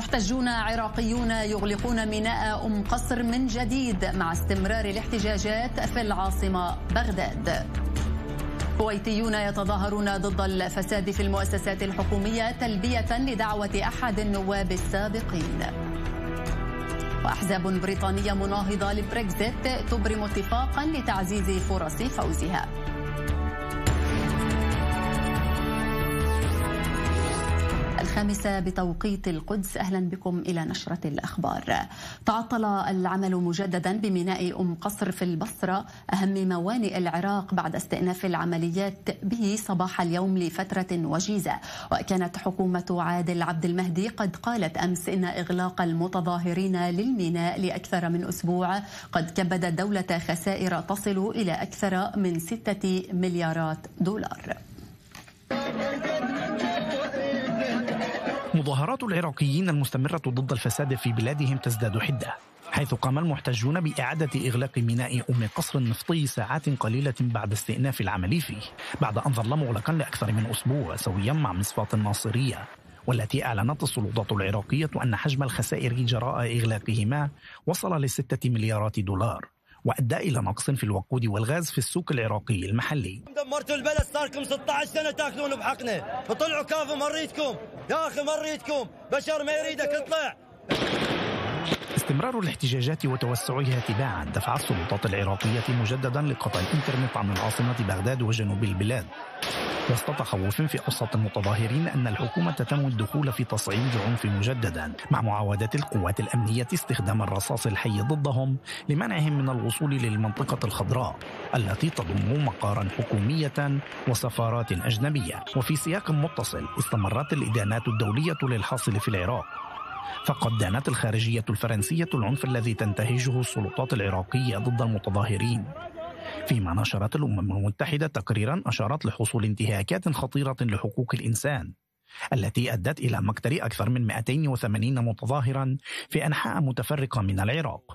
محتجون عراقيون يغلقون ميناء أم قصر من جديد مع استمرار الاحتجاجات في العاصمة بغداد. كويتيون يتظاهرون ضد الفساد في المؤسسات الحكومية تلبية لدعوة أحد النواب السابقين. وأحزاب بريطانية مناهضة للبريكزيت تبرم اتفاقا لتعزيز فرص فوزها. الخامسة بتوقيت القدس. أهلا بكم إلى نشرة الأخبار. تعطل العمل مجددا بميناء أم قصر في البصرة أهم موانئ العراق بعد استئناف العمليات به صباح اليوم لفترة وجيزة. وكانت حكومة عادل عبد المهدي قد قالت أمس إن إغلاق المتظاهرين للميناء لأكثر من أسبوع قد كبد الدولة خسائر تصل إلى أكثر من 6 مليارات دولار. مظاهرات العراقيين المستمرة ضد الفساد في بلادهم تزداد حدة، حيث قام المحتجون بإعادة إغلاق ميناء أم قصر النفطي ساعات قليلة بعد استئناف العمل فيه، بعد أن ظل مغلقا لأكثر من أسبوع سويا مع مصفاة الناصرية، والتي أعلنت السلطات العراقية أن حجم الخسائر جراء إغلاقهما وصل ل6 مليارات دولار، وأدى إلى نقص في الوقود والغاز في السوق العراقي المحلي. دمرتوا البلد، صار لكم 16 سنة تاكلون بحقنا، وطلعوا كافوا مريتكم يا أخي مريتكم، بشر ما يريدك اطلع. استمرار الاحتجاجات وتوسعها تباعا دفع السلطات العراقية مجددا لقطع الإنترنت عن العاصمة بغداد وجنوب البلاد، وسط تخوف في أوسط المتظاهرين أن الحكومة تنوي الدخول في تصعيد العنف مجددا، مع معاودة القوات الأمنية استخدام الرصاص الحي ضدهم لمنعهم من الوصول للمنطقة الخضراء التي تضم مقارا حكومية وسفارات أجنبية. وفي سياق متصل استمرت الإدانات الدولية للحاصل في العراق، فقد دانت الخارجية الفرنسية العنف الذي تنتهجه السلطات العراقية ضد المتظاهرين، فيما نشرت الأمم المتحدة تقريرا أشارت لحصول انتهاكات خطيرة لحقوق الإنسان التي أدت إلى مقتل أكثر من 280 متظاهرا في أنحاء متفرقة من العراق.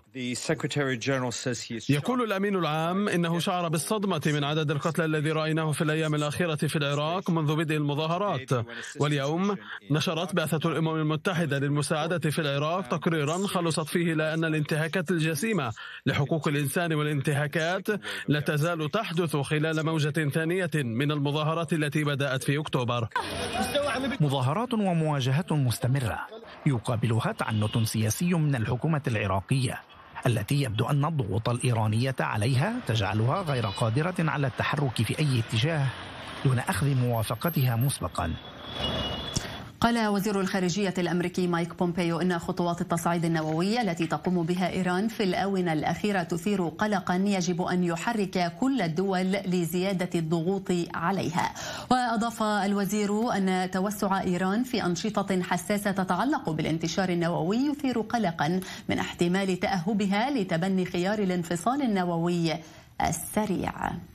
يقول الأمين العام إنه شعر بالصدمة من عدد القتلى الذي رأيناه في الأيام الأخيرة في العراق منذ بدء المظاهرات. واليوم نشرت بعثة الأمم المتحدة للمساعدة في العراق تقريرا خلصت فيه إلى أن الانتهاكات الجسيمة لحقوق الإنسان والانتهاكات لا تزال تحدث خلال موجة ثانية من المظاهرات التي بدأت في أكتوبر. مظاهرات ومواجهات مستمرة يقابلها تعنت سياسي من الحكومة العراقية التي يبدو أن الضغوط الإيرانية عليها تجعلها غير قادرة على التحرك في أي اتجاه دون أخذ موافقتها مسبقا. قال وزير الخارجية الأمريكي مايك بومبيو إن خطوات التصعيد النووي التي تقوم بها إيران في الآونة الأخيرة تثير قلقا يجب أن يحرك كل الدول لزيادة الضغوط عليها. وأضاف الوزير أن توسع إيران في أنشطة حساسة تتعلق بالانتشار النووي يثير قلقا من احتمال تأهبها لتبني خيار الانفصال النووي السريع.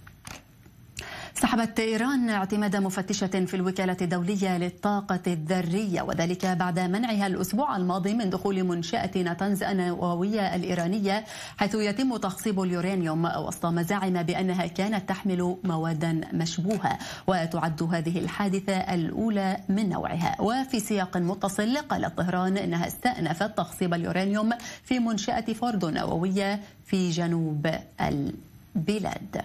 سحبت إيران اعتماد مفتشة في الوكالة الدولية للطاقة الذرية، وذلك بعد منعها الأسبوع الماضي من دخول منشأة نتنز النووية الإيرانية حيث يتم تخصيب اليورانيوم وسط مزاعم بأنها كانت تحمل مواد مشبوهة. وتعد هذه الحادثة الأولى من نوعها. وفي سياق متصل قالت طهران أنها استأنفت تخصيب اليورانيوم في منشأة فوردو نووية في جنوب البلاد.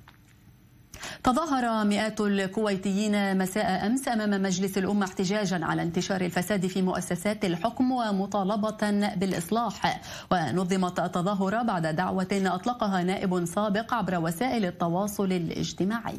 تظاهر مئات الكويتيين مساء أمس أمام مجلس الأمة احتجاجا على انتشار الفساد في مؤسسات الحكم ومطالبة بالإصلاح. ونظمت التظاهرة بعد دعوة أطلقها نائب سابق عبر وسائل التواصل الاجتماعي.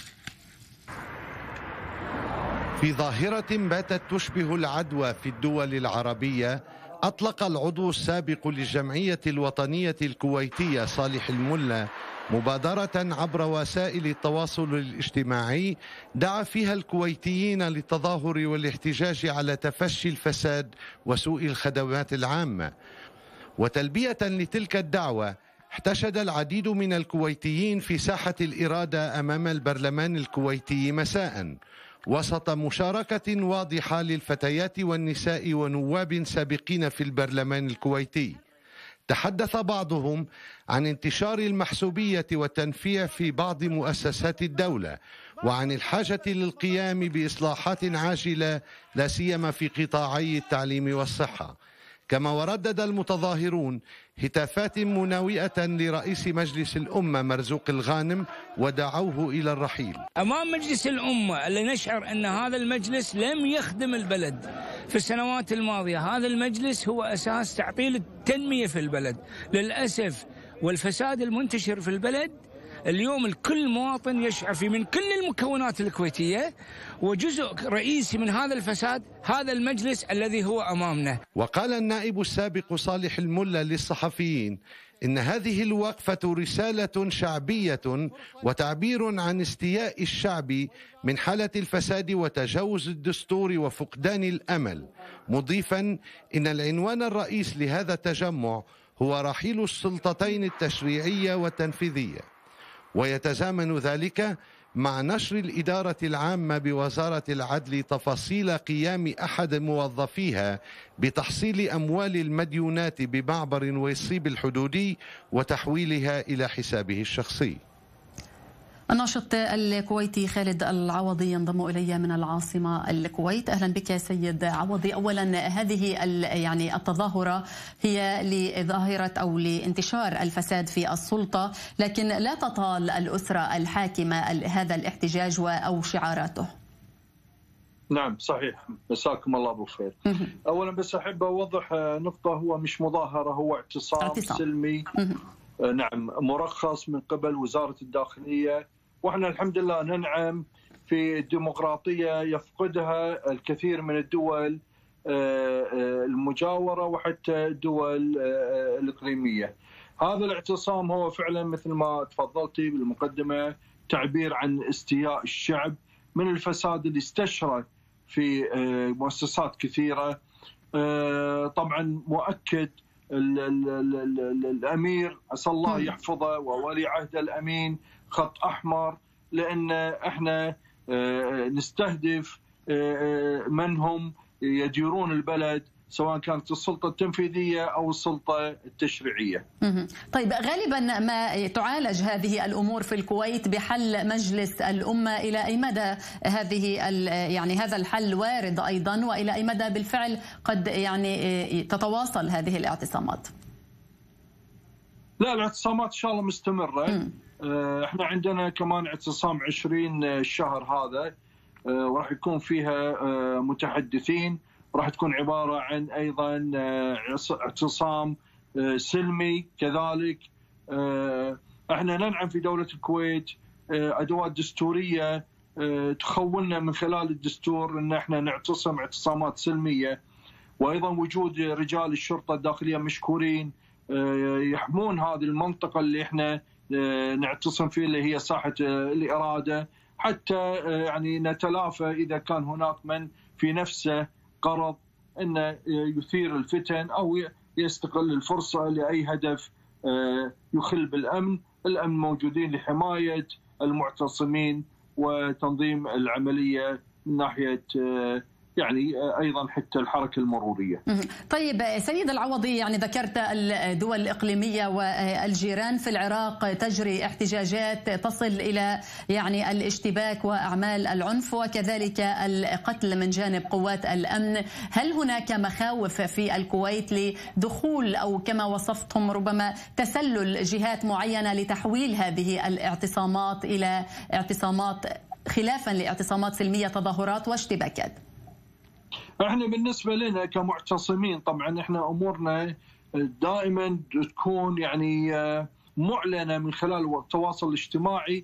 في ظاهرة باتت تشبه العدوى في الدول العربية، أطلق العضو السابق للجمعية الوطنية الكويتية صالح الملا مبادرة عبر وسائل التواصل الاجتماعي دعا فيها الكويتيين للتظاهر والاحتجاج على تفشي الفساد وسوء الخدمات العامة. وتلبية لتلك الدعوة احتشد العديد من الكويتيين في ساحة الإرادة أمام البرلمان الكويتي مساء، وسط مشاركة واضحة للفتيات والنساء ونواب سابقين في البرلمان الكويتي. تحدث بعضهم عن انتشار المحسوبية والتنفيع في بعض مؤسسات الدولة، وعن الحاجة للقيام بإصلاحات عاجلة لا سيما في قطاعي التعليم والصحة. كما وردد المتظاهرون هتافات مناوئة لرئيس مجلس الأمة مرزوق الغانم ودعوه إلى الرحيل. أمام مجلس الأمة اللي نشعر أن هذا المجلس لم يخدم البلد في السنوات الماضية، هذا المجلس هو أساس تعطيل التنمية في البلد للأسف، والفساد المنتشر في البلد اليوم الكل مواطن يشعر فيه من كل المكونات الكويتية، وجزء رئيسي من هذا الفساد هذا المجلس الذي هو أمامنا. وقال النائب السابق صالح الملا للصحفيين إن هذه الوقفة رسالة شعبية وتعبير عن استياء الشعب من حالة الفساد وتجاوز الدستور وفقدان الأمل، مضيفا إن العنوان الرئيس لهذا التجمع هو رحيل السلطتين التشريعية والتنفيذية. ويتزامن ذلك مع نشر الإدارة العامة بوزارة العدل تفاصيل قيام أحد موظفيها بتحصيل أموال المديونات بمعبر ويصيب الحدودي وتحويلها إلى حسابه الشخصي. الناشط الكويتي خالد العوضي ينضم إلي من العاصمة الكويت. أهلا بك سيد عوضي. أولا هذه يعني التظاهرة هي لظاهرة أو لانتشار الفساد في السلطة، لكن لا تطال الأسرة الحاكمة هذا الاحتجاج أو شعاراته. نعم صحيح، مساكم الله بالخير. أولا بس أحب أوضح نقطة، هو مش مظاهرة، هو اعتصام سلمي نعم مرخص من قبل وزارة الداخلية، وإحنا الحمد لله ننعم في الديمقراطية يفقدها الكثير من الدول المجاورة وحتى الدول الإقليمية. هذا الاعتصام هو فعلا مثل ما تفضلتي بالمقدمة تعبير عن استياء الشعب من الفساد اللي استشرى في مؤسسات كثيرة. طبعا مؤكد الأمير عسى الله يحفظه وولي عهده الأمين خط أحمر، لأن احنا نستهدف من هم يديرون البلد سواء كانت السلطة التنفيذية أو السلطة التشريعية. طيب غالبا ما تعالج هذه الأمور في الكويت بحل مجلس الأمة، إلى أي مدى يعني هذا الحل وارد أيضا، وإلى أي مدى بالفعل قد يعني تتواصل هذه الاعتصامات؟ لا، الاعتصامات إن شاء الله مستمرة. احنا عندنا كمان اعتصام 20 الشهر هذا، وراح يكون فيها متحدثين، راح تكون عبارة عن أيضا اعتصام سلمي كذلك. احنا ننعم في دولة الكويت أدوات دستورية تخولنا من خلال الدستور أن احنا نعتصم اعتصامات سلمية، وأيضا وجود رجال الشرطة الداخلية مشكورين يحمون هذه المنطقة اللي احنا نعتصم فيه اللي هي ساحة الإرادة، حتى يعني نتلافى إذا كان هناك من في نفسه قرض أن يثير الفتن أو يستغل الفرصة لأي هدف يخل بالأمن. الأمن موجودين لحماية المعتصمين وتنظيم العملية من ناحية يعني أيضا حتى الحركة المرورية. طيب سيد العوضي، يعني ذكرت الدول الإقليمية والجيران في العراق تجري احتجاجات تصل إلى يعني الاشتباك وأعمال العنف وكذلك القتل من جانب قوات الأمن. هل هناك مخاوف في الكويت لدخول أو كما وصفتم ربما تسلل جهات معينة لتحويل هذه الاعتصامات إلى اعتصامات خلافا لاعتصامات سلمية، تظاهرات واشتباكات؟ احنا بالنسبه لنا كمعتصمين طبعا احنا امورنا دائما تكون يعني معلنه من خلال التواصل الاجتماعي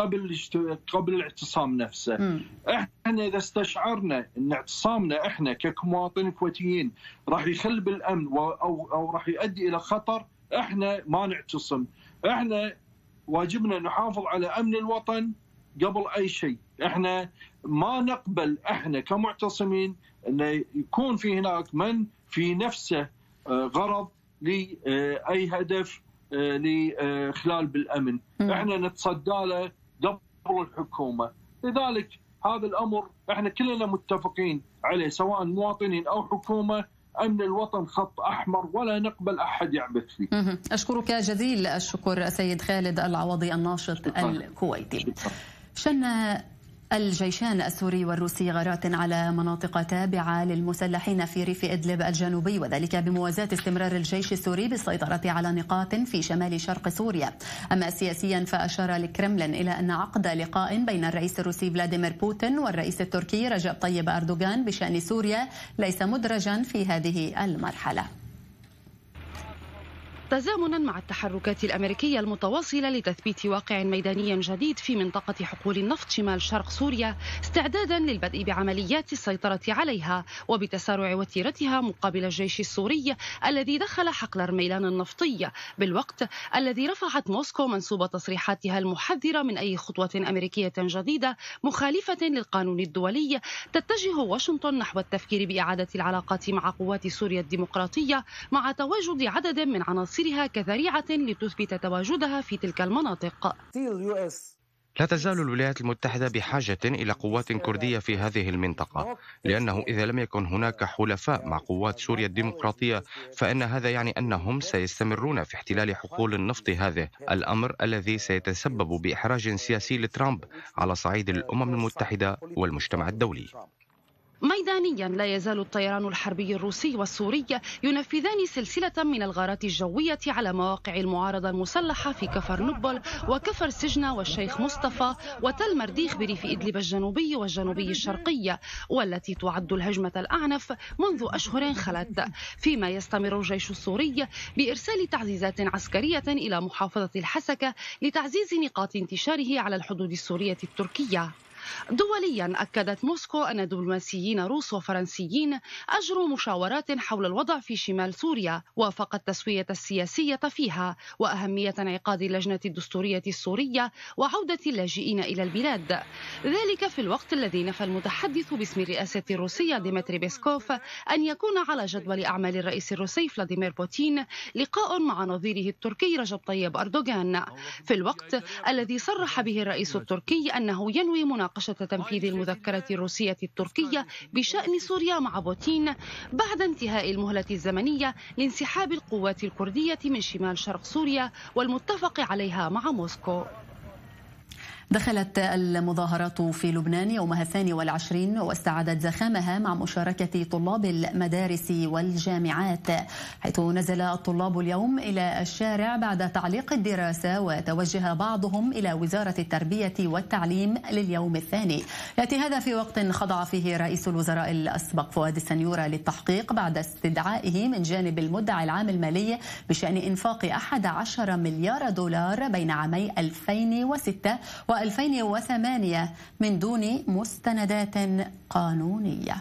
قبل الاعتصام نفسه. احنا اذا استشعرنا ان اعتصامنا احنا كمواطنين كويتيين راح يخل بالامن او راح يؤدي الى خطر، احنا ما نعتصم. احنا واجبنا نحافظ على امن الوطن قبل اي شيء. احنا ما نقبل احنا كمعتصمين أن يكون في هناك من في نفسه غرض لأي هدف لإخلال بالأمن. احنا نتصدى له قبل الحكومة. لذلك هذا الأمر احنا كلنا متفقين عليه سواء مواطنين أو حكومة. أمن الوطن خط أحمر ولا نقبل أحد يعبث فيه. أشكرك جزيل الشكر سيد خالد العوضي الناشط الكويتي. شن الجيشان السوري والروسي غارات على مناطق تابعة للمسلحين في ريف إدلب الجنوبي، وذلك بموازاة استمرار الجيش السوري بالسيطرة على نقاط في شمال شرق سوريا. أما سياسيا فأشار الكرملين إلى أن عقد لقاء بين الرئيس الروسي فلاديمير بوتين والرئيس التركي رجب طيب أردوغان بشأن سوريا ليس مدرجا في هذه المرحلة. تزامنا مع التحركات الأمريكية المتواصلة لتثبيت واقع ميداني جديد في منطقة حقول النفط شمال شرق سوريا، استعدادا للبدء بعمليات السيطرة عليها وبتسارع وتيرتها مقابل الجيش السوري الذي دخل حقل رميلان النفطي، بالوقت الذي رفعت موسكو منسوب تصريحاتها المحذرة من أي خطوة أمريكية جديدة مخالفة للقانون الدولي. تتجه واشنطن نحو التفكير بإعادة العلاقات مع قوات سوريا الديمقراطية مع تواجد عدد من عناصرها كذريعة لتثبت تواجدها في تلك المناطق. لا تزال الولايات المتحدة بحاجة إلى قوات كردية في هذه المنطقة، لأنه إذا لم يكن هناك حلفاء مع قوات سوريا الديمقراطية فإن هذا يعني أنهم سيستمرون في احتلال حقول النفط، هذا الأمر الذي سيتسبب بإحراج سياسي لترامب على صعيد الأمم المتحدة والمجتمع الدولي. ميدانيا لا يزال الطيران الحربي الروسي والسوري ينفذان سلسلة من الغارات الجوية على مواقع المعارضة المسلحة في كفر نبل وكفر سجنة والشيخ مصطفى وتل مرديخ بريف إدلب الجنوبي والجنوبي الشرقي، والتي تعد الهجمة الأعنف منذ أشهر خلت. فيما يستمر الجيش السوري بإرسال تعزيزات عسكرية إلى محافظة الحسكة لتعزيز نقاط انتشاره على الحدود السورية التركية. دوليا أكدت موسكو أن دبلوماسيين روس وفرنسيين أجروا مشاورات حول الوضع في شمال سوريا وافقت التسوية السياسية فيها وأهمية انعقاد اللجنة الدستورية السورية وعودة اللاجئين إلى البلاد، ذلك في الوقت الذي نفى المتحدث باسم الرئاسة الروسية ديمتري بيسكوف أن يكون على جدول أعمال الرئيس الروسي فلاديمير بوتين لقاء مع نظيره التركي رجب طيب أردوغان، في الوقت الذي صرح به الرئيس التركي أنه ينوي مناقشة تنفيذ المذكرة الروسية التركية بشأن سوريا مع بوتين بعد انتهاء المهلة الزمنية لانسحاب القوات الكردية من شمال شرق سوريا والمتفق عليها مع موسكو. دخلت المظاهرات في لبنان يومها 22 واستعادت زخامها مع مشاركة طلاب المدارس والجامعات، حيث نزل الطلاب اليوم إلى الشارع بعد تعليق الدراسة وتوجه بعضهم إلى وزارة التربية والتعليم لليوم الثاني. يأتي هذا في وقت خضع فيه رئيس الوزراء الأسبق فؤاد السنيورة للتحقيق بعد استدعائه من جانب المدعي العام المالي بشأن إنفاق 11 مليار دولار بين عامي 2006 و2008 من دون مستندات قانونية.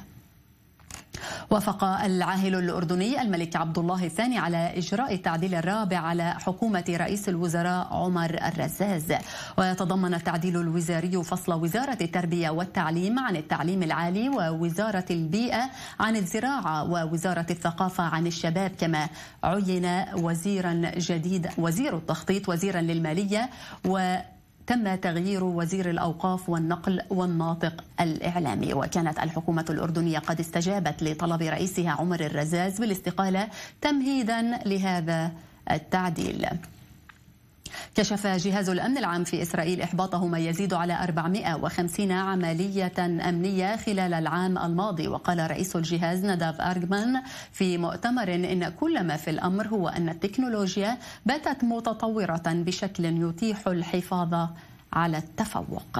وافق العاهل الأردني الملك عبد الله الثاني على إجراء التعديل الرابع على حكومة رئيس الوزراء عمر الرزاز، ويتضمن التعديل الوزاري فصل وزارة التربية والتعليم عن التعليم العالي ووزارة البيئة عن الزراعة ووزارة الثقافة عن الشباب، كما عين وزيرا جديد وزير التخطيط وزيرا للمالية، تم تغيير وزير الأوقاف والنقل والناطق الإعلامي. وكانت الحكومة الأردنية قد استجابت لطلب رئيسها عمر الرزاز بالاستقالة تمهيدا لهذا التعديل. كشف جهاز الأمن العام في إسرائيل إحباطه ما يزيد على 450 عملية أمنية خلال العام الماضي، وقال رئيس الجهاز نداف أرغمان في مؤتمر إن كل ما في الأمر هو أن التكنولوجيا باتت متطورة بشكل يتيح الحفاظ على التفوق.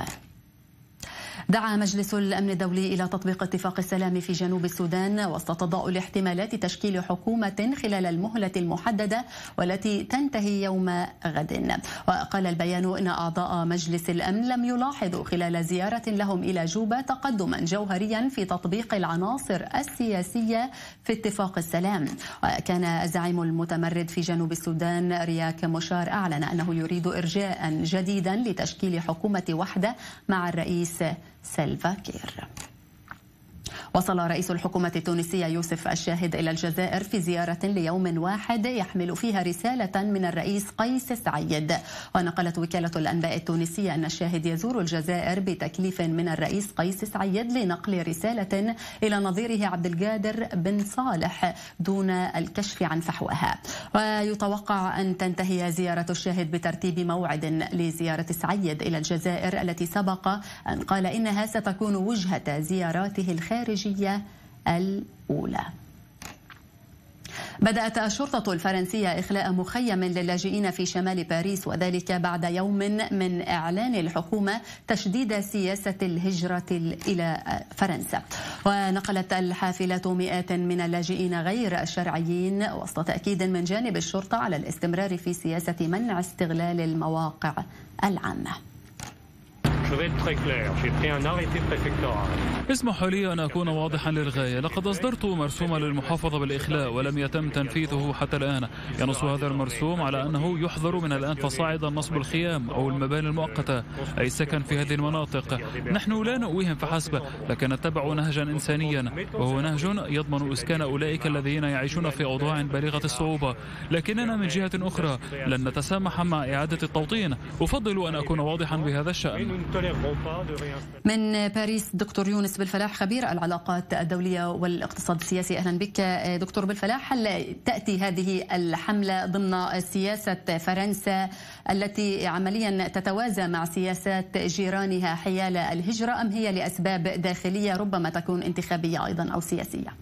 دعا مجلس الأمن الدولي إلى تطبيق اتفاق السلام في جنوب السودان وسط تضاؤل احتمالات تشكيل حكومة خلال المهلة المحددة والتي تنتهي يوم غد. وقال البيان إن أعضاء مجلس الأمن لم يلاحظوا خلال زيارة لهم إلى جوبا تقدما جوهريا في تطبيق العناصر السياسية في اتفاق السلام. وكان الزعيم المتمرد في جنوب السودان رياك مشار أعلن أنه يريد إرجاء جديدا لتشكيل حكومة وحدة مع الرئيس سلفا كير. وصل رئيس الحكومة التونسية يوسف الشاهد إلى الجزائر في زيارة ليوم واحد يحمل فيها رسالة من الرئيس قيس سعيد. ونقلت وكالة الأنباء التونسية أن الشاهد يزور الجزائر بتكليف من الرئيس قيس سعيد لنقل رسالة إلى نظيره عبد القادر بن صالح دون الكشف عن فحواها. ويتوقع أن تنتهي زيارة الشاهد بترتيب موعد لزيارة سعيد إلى الجزائر التي سبق أن قال إنها ستكون وجهة زياراته الخارجية الأولى. بدأت الشرطة الفرنسية إخلاء مخيم للاجئين في شمال باريس، وذلك بعد يوم من إعلان الحكومة تشديد سياسة الهجرة إلى فرنسا. ونقلت الحافلة مئات من اللاجئين غير الشرعيين وسط تأكيد من جانب الشرطة على الاستمرار في سياسة منع استغلال المواقع العامة. اسمحوا لي أن أكون واضحا للغاية. لقد أصدرت مرسوما للمحافظة بالإخلاء ولم يتم تنفيذه حتى الآن. ينص هذا المرسوم على أنه يحظر من الآن فصاعدا نصب الخيام أو المباني المؤقتة أي سكن في هذه المناطق. نحن لا نؤويهم فحسب، لكن نتبع نهجا إنسانيا، وهو نهج يضمن إسكان أولئك الذين يعيشون في أوضاع بالغة الصعوبة. لكننا من جهة أخرى لن نتسامح مع إعادة التوطين. أفضل أن أكون واضحا بهذا الشأن. من باريس دكتور يونس بالفلاح خبير العلاقات الدولية والاقتصاد السياسي، أهلا بك دكتور بالفلاح. هل تأتي هذه الحملة ضمن سياسة فرنسا التي عمليا تتوازى مع سياسات جيرانها حيال الهجرة، أم هي لأسباب داخلية ربما تكون انتخابية أيضا أو سياسية؟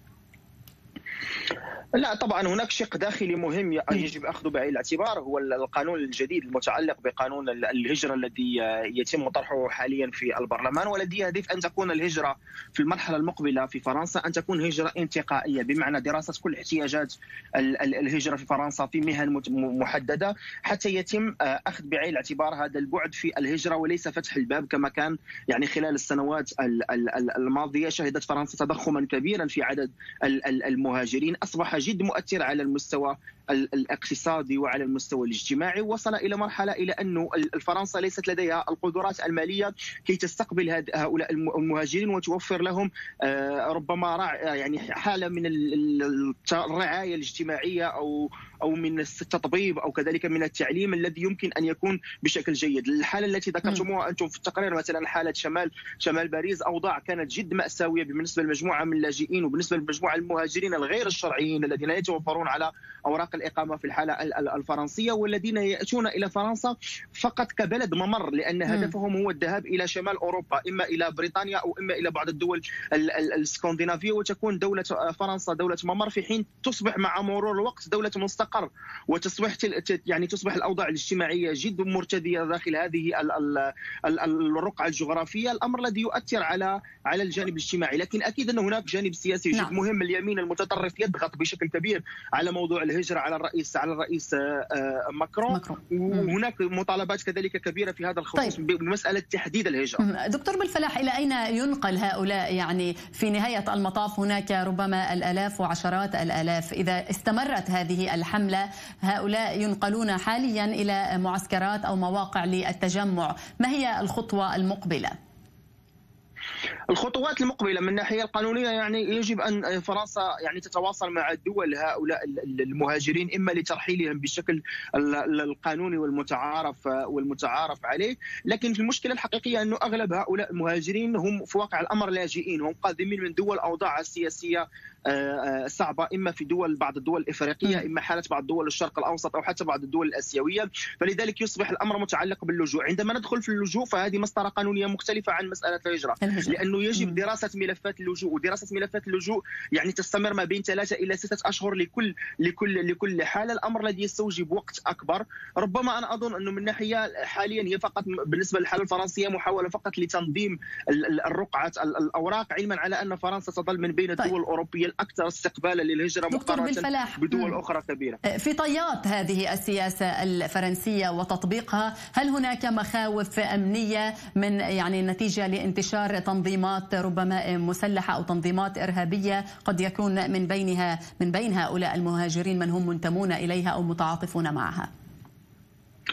لا طبعا هناك شق داخلي مهم يجب أخذه بعين الاعتبار، هو القانون الجديد المتعلق بقانون الهجرة الذي يتم طرحه حاليا في البرلمان، والذي يهدف أن تكون الهجرة في المرحلة المقبلة في فرنسا أن تكون هجرة انتقائية، بمعنى دراسة كل احتياجات الهجرة في فرنسا في مهن محددة حتى يتم أخذ بعين الاعتبار هذا البعد في الهجرة، وليس فتح الباب كما كان يعني خلال السنوات الماضية. شهدت فرنسا تضخما كبيرا في عدد المهاجرين، أصبح جد مؤثر على المستوى الاقتصادي وعلى المستوى الاجتماعي. وصل إلى مرحلة إلى أنه فرنسا ليست لديها القدرات المالية كي تستقبل هؤلاء المهاجرين وتوفر لهم ربما يعني حالة من الرعاية الاجتماعية أو من التطبيب أو كذلك من التعليم الذي يمكن أن يكون بشكل جيد. الحالة التي ذكرتموها أنتم في التقرير مثلا حالة شمال باريس، أوضاع كانت جد مأساوية بالنسبة لمجموعة من اللاجئين وبالنسبة لمجموعة المهاجرين الغير الشرعيين الذين لا يتوفرون على أوراق الإقامة في الحالة الفرنسية، والذين يأتون إلى فرنسا فقط كبلد ممر، لأن هدفهم هو الذهاب إلى شمال أوروبا، إما إلى بريطانيا أو إما إلى بعض الدول الاسكندنافية، وتكون دولة فرنسا دولة ممر في حين تصبح مع مرور الوقت دولة مستقر، وتصبح يعني تصبح الأوضاع الاجتماعية جد مرتدية داخل هذه الرقعة الجغرافية، الأمر الذي يؤثر على الجانب الاجتماعي. لكن أكيد أن هناك جانب سياسي جد مهم. اليمين المتطرف يضغط بشكل كبير على موضوع الهجرة على الرئيس ماكرون، وهناك مطالبات كذلك كبيرة في هذا الخصوص بمسألة تحديد الهجرة. دكتور بالفلاح، إلى أين ينقل هؤلاء؟ يعني في نهاية المطاف هناك ربما الآلاف وعشرات الآلاف. إذا استمرت هذه الحملة هؤلاء ينقلون حاليا إلى معسكرات أو مواقع للتجمع، ما هي الخطوة المقبلة؟ الخطوات المقبلة من الناحية القانونية يعني يجب أن فرنسا يعني تتواصل مع الدول هؤلاء المهاجرين، إما لترحيلهم بالشكل القانوني والمتعارف عليه. لكن المشكلة الحقيقية أنه أغلب هؤلاء المهاجرين هم في واقع الأمر لاجئين، هم قادمين من دول أوضاعها السياسية صعبة، إما في بعض الدول الإفريقية، إما حالة بعض دول الشرق الأوسط أو حتى بعض الدول الآسيوية. فلذلك يصبح الأمر متعلق باللجوء. عندما ندخل في اللجوء فهذه مسطرة قانونية مختلفة عن مسألة الهجرة، لأنه يجب دراسة ملفات اللجوء، ودراسة ملفات اللجوء يعني تستمر ما بين 3 إلى 6 أشهر لكل حالة، الأمر الذي يستوجب وقت أكبر. ربما أنا أظن أنه من ناحية حاليا هي فقط بالنسبة للحالة الفرنسية محاولة فقط لتنظيم الرقعة الأوراق، علما على أن فرنسا تظل من بين الدول الأوروبية الأكثر استقبالا للهجرة مقارنة بدول أخرى كبيرة. في طيات هذه السياسة الفرنسية وتطبيقها، هل هناك مخاوف أمنية من يعني نتيجة لانتشار تنظيمات ربما مسلحة أو تنظيمات إرهابية قد يكون من بين هؤلاء المهاجرين من هم منتمون إليها أو متعاطفون معها؟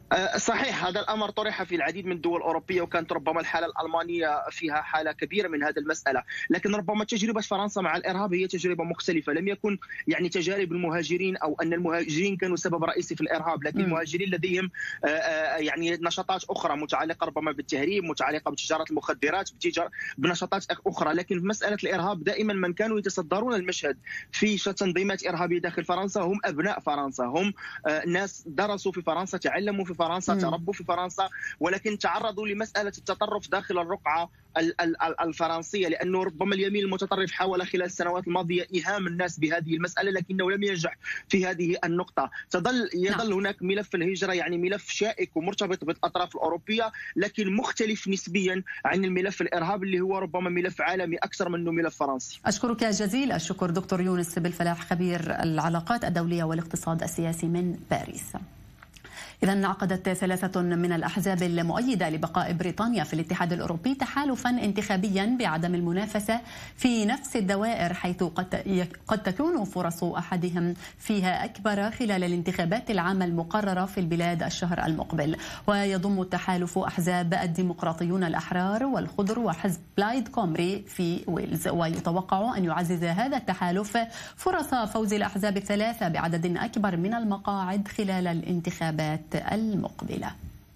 صحيح، هذا الأمر طرح في العديد من الدول الأوروبية، وكانت ربما الحالة الألمانية فيها حالة كبيرة من هذه المسألة، لكن ربما تجربة فرنسا مع الإرهاب هي تجربة مختلفة. لم يكن يعني تجارب المهاجرين أو أن المهاجرين كانوا سبب رئيسي في الإرهاب، لكن المهاجرين لديهم يعني نشاطات أخرى متعلقة ربما بالتهريب، متعلقة بتجارة المخدرات، بنشاطات أخرى. لكن في مسألة الإرهاب دائما من كانوا يتصدرون المشهد في تنظيمات إرهابية داخل فرنسا هم أبناء فرنسا، هم ناس درسوا في فرنسا، تعلموا في فرنسا، تربوا في فرنسا، ولكن تعرضوا لمسألة التطرف داخل الرقعة الفرنسية، لأنه ربما اليمين المتطرف حاول خلال السنوات الماضية إيهام الناس بهذه المسألة، لكنه لم ينجح في هذه النقطة. يظل هناك ملف الهجرة، يعني ملف شائك ومرتبط بالأطراف الأوروبية، لكن مختلف نسبيا عن الملف الإرهاب اللي هو ربما ملف عالمي أكثر منه ملف فرنسي. أشكرك جزيل الشكر دكتور يونس بالفلاح، خبير العلاقات الدولية والاقتصاد السياسي من باريس. إذا عقدت 3 من الأحزاب المؤيدة لبقاء بريطانيا في الاتحاد الأوروبي تحالفا انتخابيا بعدم المنافسة في نفس الدوائر، حيث قد تكون فرص أحدهم فيها أكبر خلال الانتخابات العامة المقررة في البلاد الشهر المقبل. ويضم التحالف أحزاب الديمقراطيون الأحرار والخضر وحزب بلايد كومري في ويلز، ويتوقع أن يعزز هذا التحالف فرص فوز الأحزاب الثلاثة بعدد أكبر من المقاعد خلال الانتخابات المقبلة.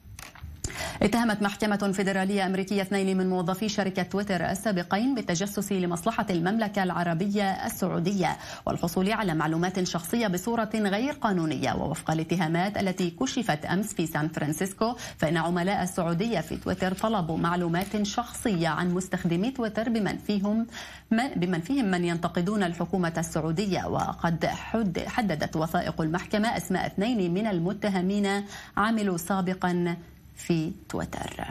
اتهمت محكمة فيدرالية أمريكية 2 من موظفي شركة تويتر السابقين بالتجسس لمصلحة المملكة العربية السعودية والحصول على معلومات شخصية بصورة غير قانونية. ووفق الاتهامات التي كشفت أمس في سان فرانسيسكو، فإن عملاء السعودية في تويتر طلبوا معلومات شخصية عن مستخدمي تويتر بمن فيهم من ينتقدون الحكومة السعودية. وقد حددت وثائق المحكمة أسماء 2 من المتهمين عملوا سابقا في تويتر.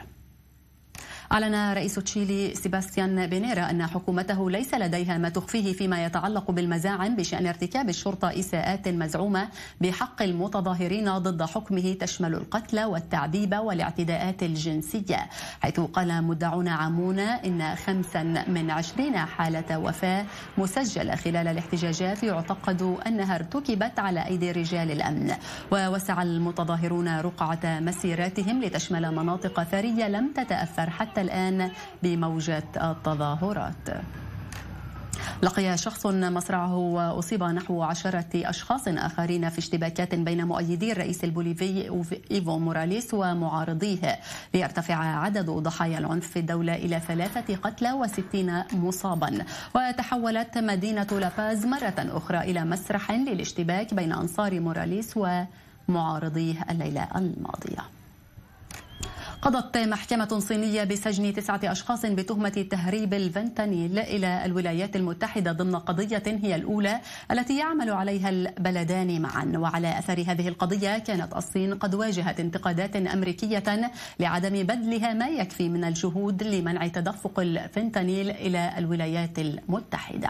أعلن رئيس تشيلي سيباستيان بينيرا أن حكومته ليس لديها ما تخفيه فيما يتعلق بالمزاعم بشأن ارتكاب الشرطة إساءات مزعومة بحق المتظاهرين ضد حكمه تشمل القتل والتعذيب والاعتداءات الجنسية، حيث قال مدعون عامون إن 5 من 20 حالة وفاة مسجلة خلال الاحتجاجات يعتقد أنها ارتكبت على أيدي رجال الأمن. ووسع المتظاهرون رقعة مسيراتهم لتشمل مناطق ثرية لم تتأثر حتى الآن بموجة التظاهرات. لقي شخص مصرعه وأصيب نحو 10 أشخاص آخرين في اشتباكات بين مؤيدي الرئيس البوليفي إيفو موراليس ومعارضيه، ليرتفع عدد ضحايا العنف في الدولة إلى 3 قتلى و60 مصابا. وتحولت مدينة لاباز مرة أخرى إلى مسرح للاشتباك بين أنصار موراليس ومعارضيه الليلة الماضية. قضت محكمة صينية بسجن 9 أشخاص بتهمة تهريب الفنتانيل إلى الولايات المتحدة ضمن قضية هي الأولى التي يعمل عليها البلدان معا. وعلى أثر هذه القضية كانت الصين قد واجهت انتقادات أمريكية لعدم بذلها ما يكفي من الجهود لمنع تدفق الفنتانيل إلى الولايات المتحدة.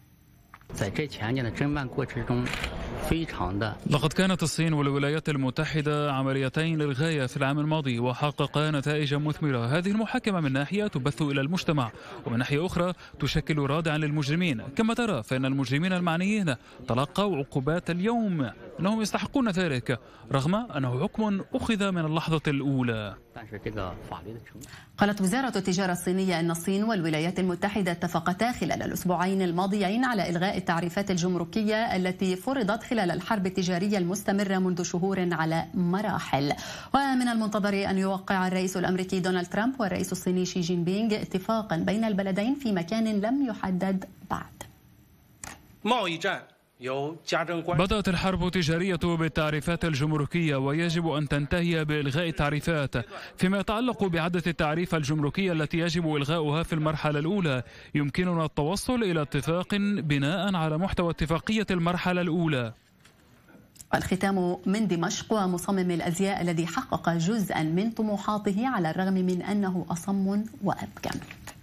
لقد كانت الصين والولايات المتحدة عمليتين للغاية في العام الماضي وحققا نتائج مثمرة. هذه المحاكمة من ناحية تبث إلى المجتمع، ومن ناحية أخرى تشكل رادعا للمجرمين. كما ترى فإن المجرمين المعنيين تلقوا عقوبات اليوم، أنهم يستحقون ذلك رغم أنه حكم أخذ من اللحظة الأولى. قالت وزارة التجارة الصينية أن الصين والولايات المتحدة اتفقتا خلال الأسبوعين الماضيين على إلغاء التعريفات الجمركية التي فرضت خلال الحرب التجارية المستمرة منذ شهور على مراحل. ومن المنتظر أن يوقع الرئيس الأمريكي دونالد ترامب والرئيس الصيني شي جين بينغ اتفاقا بين البلدين في مكان لم يحدد بعد. بدأت الحرب التجارية بالتعريفات الجمركية ويجب أن تنتهي بإلغاء التعريفات. فيما يتعلق بعدة التعريفة الجمركية التي يجب إلغاؤها في المرحلة الأولى، يمكننا التوصل إلى اتفاق بناء على محتوى اتفاقية المرحلة الأولى. الختام من دمشق، ومصمم الأزياء الذي حقق جزءا من طموحاته على الرغم من أنه أصم وأبكم.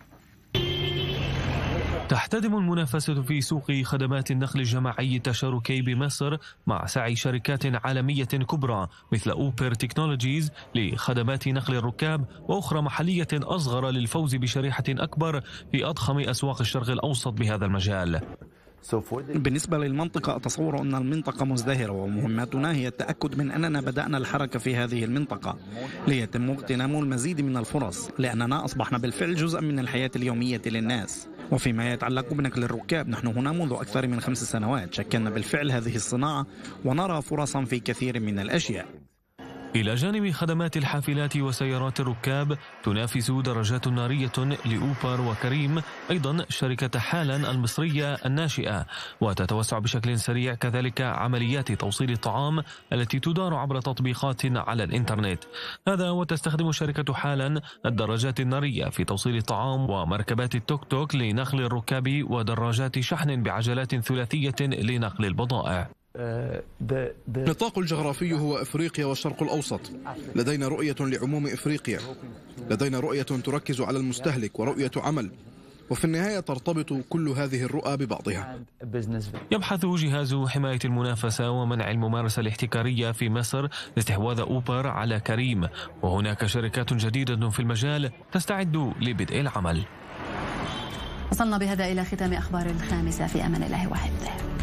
تحتدم المنافسة في سوق خدمات النقل الجماعي التشاركي بمصر مع سعي شركات عالمية كبرى مثل أوبر تكنولوجيز لخدمات نقل الركاب، وأخرى محلية أصغر للفوز بشريحة أكبر في أضخم أسواق الشرق الأوسط بهذا المجال. بالنسبة للمنطقة أتصور أن المنطقة مزدهرة، ومهمتنا هي التأكد من أننا بدأنا الحركة في هذه المنطقة ليتم اغتنام المزيد من الفرص، لأننا أصبحنا بالفعل جزءا من الحياة اليومية للناس. وفيما يتعلق بنقل الركاب، نحن هنا منذ أكثر من 5 سنوات، شكلنا بالفعل هذه الصناعة ونرى فرصا في كثير من الأشياء. إلى جانب خدمات الحافلات وسيارات الركاب، تنافس درجات نارية لأوبر وكريم أيضا شركة حالا المصرية الناشئة، وتتوسع بشكل سريع كذلك عمليات توصيل الطعام التي تدار عبر تطبيقات على الإنترنت. هذا وتستخدم شركة حالا الدراجات النارية في توصيل الطعام، ومركبات التوك توك لنقل الركاب، ودراجات شحن بعجلات ثلاثية لنقل البضائع. النطاق الجغرافي هو أفريقيا والشرق الأوسط. لدينا رؤية لعموم إفريقيا، لدينا رؤية تركز على المستهلك ورؤية عمل، وفي النهاية ترتبط كل هذه الرؤى ببعضها. يبحث جهاز حماية المنافسة ومنع الممارسة الاحتكارية في مصر استحواذ أوبر على كريم، وهناك شركات جديدة في المجال تستعد لبدء العمل. وصلنا بهذا إلى ختام أخبار 5 في أمان الله وحفظه.